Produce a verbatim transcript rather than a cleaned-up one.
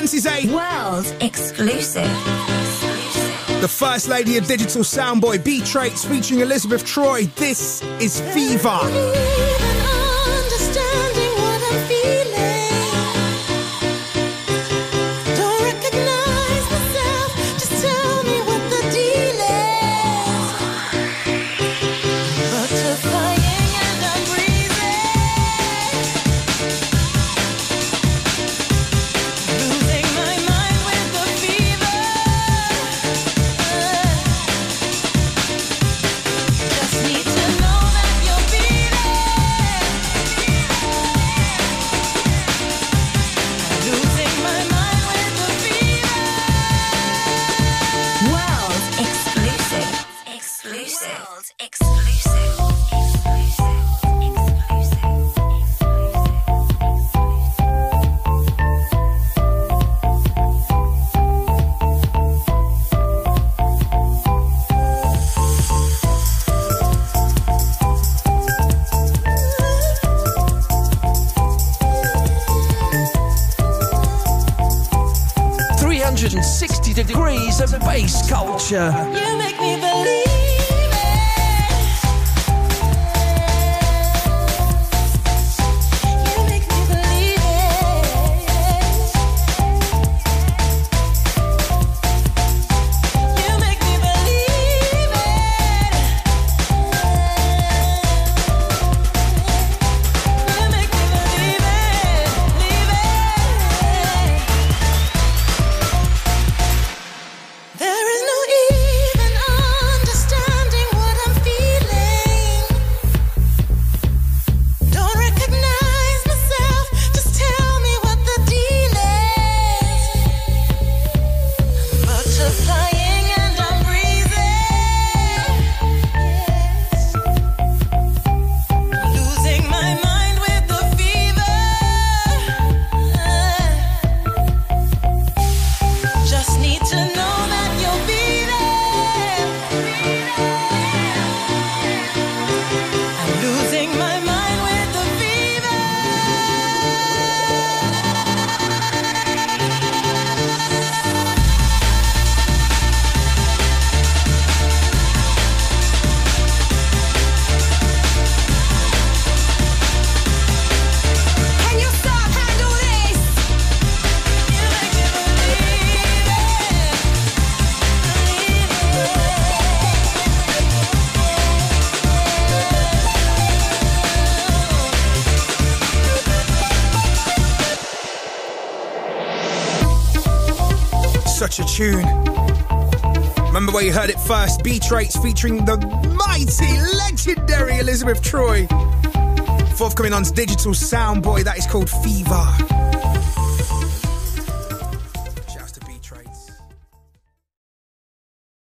fancies, eh? World exclusive. The First Lady of Digital Soundboy, B.Traits, featuring Elisabeth Troy. This is Fever. sixty degrees of bass culture. You make me believe. Such a tune. Remember where you heard it first? B.Traits featuring the mighty, legendary Elisabeth Troy. Forthcoming on Digital Soundboy, that is called Fever.